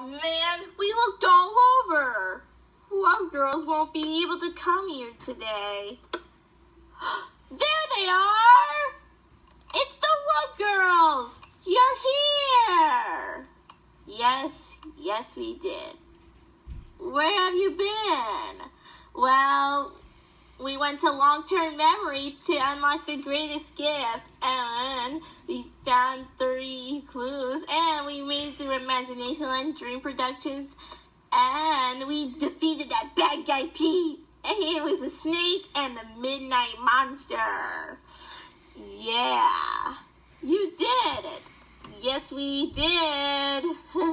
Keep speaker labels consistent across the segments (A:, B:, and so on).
A: man, we looked all over. Love girls won't be able to come here today. There they are! It's the Love Girls! You're here! Yes, we did. Where have you been? Well, we went to long-term memory to unlock the greatest gift, and we found 3 clues, and we made it through Imagination and Dream Productions, and we defeated that bad guy Pete. And it was a snake and a midnight monster. Yeah, you did it. Yes, we did.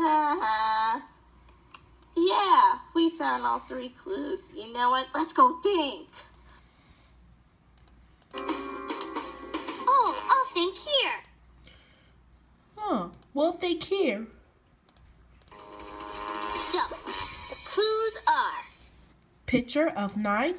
A: Yeah, we found all 3 clues. You know what? Let's go think.
B: Oh, I'll think here.
C: We'll think here.
B: So, the clues are:
C: Picture of night.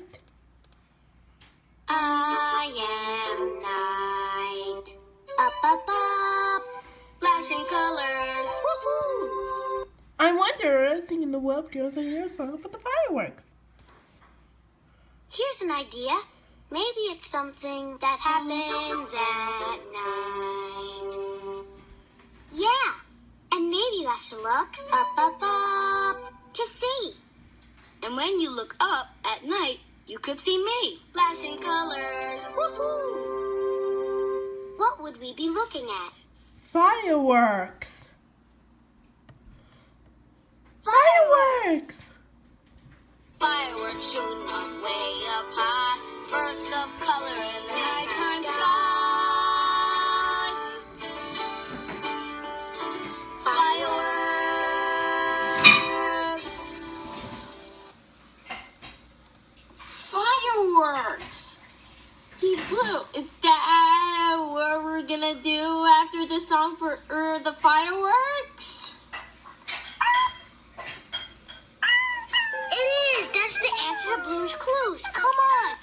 B: I am night. Up, up, up. Flashing colors. Woohoo!
C: I wonder, singing the Love Girls and your song for the fireworks.
B: Here's an idea. Maybe it's something that happens at night. Yeah, and maybe you have to look up, up, up to see. And when you look up at night, you could see me. Flashing colors. Woohoo! What would we be looking at?
C: Fireworks. Fireworks!
B: Fireworks shooting up way up high. Burst of color in the nighttime sky.
A: Fireworks! Pete Blue, is that what we're gonna do after the song for the fireworks?
B: That's the answer to Blue's clues. Come on.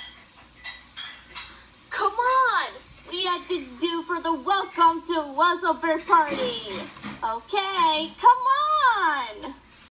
A: Come on! We had to do for the welcome to Wuzzleberg party. Okay, come on!